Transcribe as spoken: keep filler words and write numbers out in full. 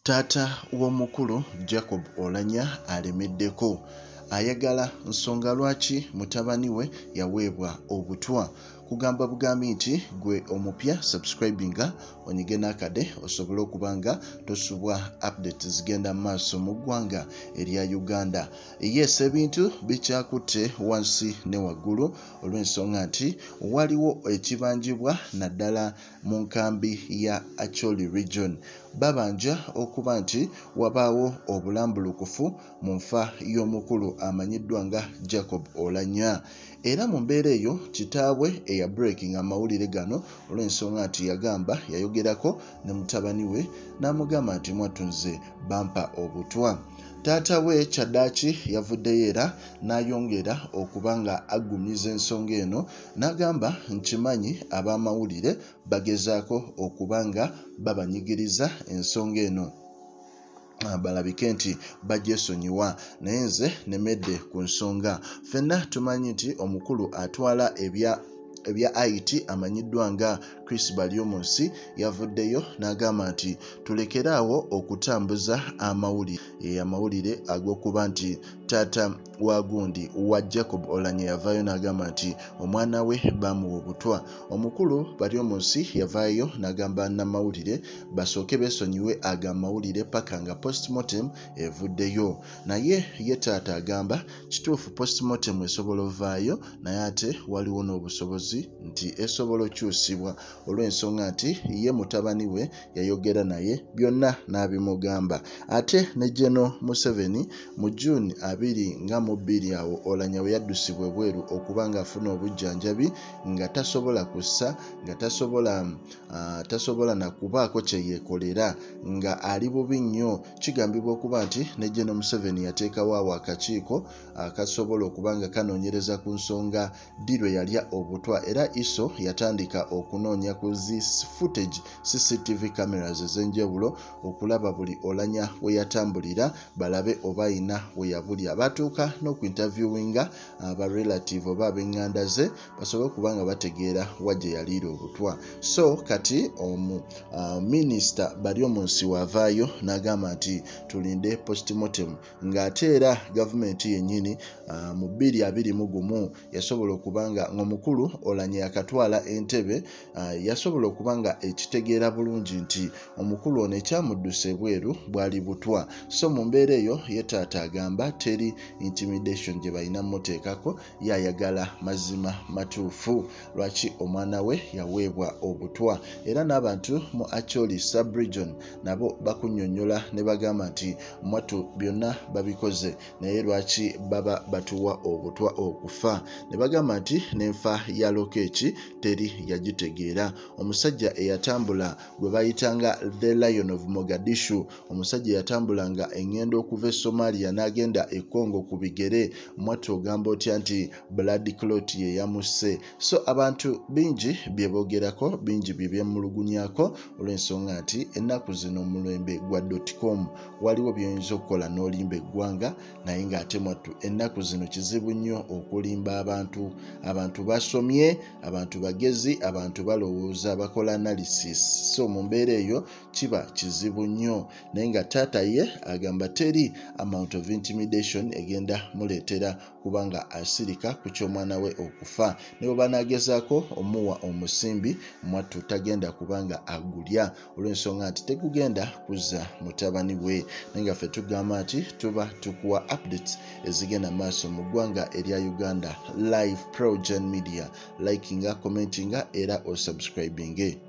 Taata w'omukulu Jacob Oulanya alemeddeko. Ayagala nsonga lwaki mutabani we yaweebwa obutwa. Kugamba bugambi nti gwe omupya subscribinga onyige nakade osobola okubanga tosubwa updates zigenda maaso mu ggwanga erya Uganda. Yes, ebintu bikyakutte wansi ne waggulu olw'ensonga nti waliwo ekibanjibwa naddala mu nkambi ya Abacholi region. Babanja okuba nti wabaawo obulambulukufu mu nfa y'omukulu amanyiddwa nga Jacob Oulanya. Era mu mbeera eyo kitaabwe eya breaking amawulire gano olw'ensonga nti yagamba yayogerako ne mutabani we n'amugamba nti mwatunze bampa obutwa. Taata we kyaddaaki yavuddeyo era n'ayongera okuba nga aggumiza ensonga eno n'agamba nkimanyi ab'amawulire bagezaako okuba nga babanyigiriza ensonga eno balabike nti bagyesonyiwa, naye nze nemedde ku nsonga. Ffenna tumanyi nti omukulu atwala ebya ebya I T amanyiddwa nga Chris Balyomunsi yavuddeyo n'agamba nti tulekeraawo okutambuza amawulire e amawulire ag'okuba nti taata wa gundi wa Jacob Oulanya yavaayo n'agamba nti omwana we bamuwa obutwa. Omukulu Balyomunsi yavaayo n'agamba n'amawulire basooke beesonyiwe aga mawulire pakanga postmortem evuddeyo. Naye ye taata agamba kituufu postmortem esobola ovaayo naye ate waliwo n'obusobozi nti esobola okyusibwa olw'ensonga nti ye mutabani we yayogera naye byonna n'abimugamba. Ate ne General Museveni mu June abiri nga mu bbiri awo Oulanya we yaddusibwa ebweru okuba nga afuna obujjanjabi nga tasobola kussa nga tasobola uh, tasobola na kubaako kye yeekolera nga ali bubi nnyo. Kigambibwa okuba nti ne General Museveni yateekawo awo akakiiko akasobola uh, okuba nga kanonyereza ku nsonga ddi lwe yalya obutwa, era iso yatandika okunoonya ku zi footage C C T V cameras ez'enjawulo okulaba buli Oulanya we yatambulira balabe oba ayina we yabulya. Batuuka n'okuinterviewinga aba relative oba ab'eŋŋanda ze basobole okuba nga bategeera wa gye yaliira obutwa. So kati omu uh, minisita Balyomunsi wavaayo n'agamba nti tulinde postmortem, ng'ate era gavumenti yennyini uh, mu bbiri abiri mu gumu yasobola okuba nga ng'omukulu Oulanya yakatwala entebe uh, yasobola okuba nga ekitegeera bulungi nti omukulu ono ekyamuddusa ebweru bwali butwa. So mu mbeera eyo ye taata agamba teri intimidation gye balina muteekako, yayagala mazima matuufu lwaki omwana we yaweebwa obutwa. Era n'abantu mu Abacholi sub-region nabo bakunnyonnyola ne bagamba nti mwatu byonna babikoze naye lwaki baba batuwa obutwa okufa. Ne bagamba nti n'enfa ya Lokeki teri yagitegeera. Omusajja eyatambula gwe bayitanga the Lion of Mogadishu, omusajja eyatambulanga engendo okuva e Somalia n'agenda e Congo ku bigere, mwatu ogamba otya nti blood clot ye yamuse. So abantu bingi bye boogerako, bingi bye byemulugunyako olw'ensonga nti ennaku zino omulembe gwa .com waliwo by'oyinza okukola n'olimba eggwanga naye ng'ate mwattu ennaku zino kizibu nnyo okulimba abantu. Abantu basomye, abantu bagezi, abantu balowooza, bakola analysis. So mu mbeera eyo kiba kizibu nnyo, naye nga taata ye agamba teri amount of intimidation egenda muleetera kubanga asirika ku ky'omwana we okufa. Ne bwe banaagezaako omuwa omusimbi mwattu tagenda kubanga agulya olw'ensonga nti tegugenda kuzza mutabani we. Naye nga ffe tugamba nti tuba tukuwa updates ezigenda maaso mu ggwanga erya Uganda live PROJOURN media. Likinga, commentinga era osubscribinge.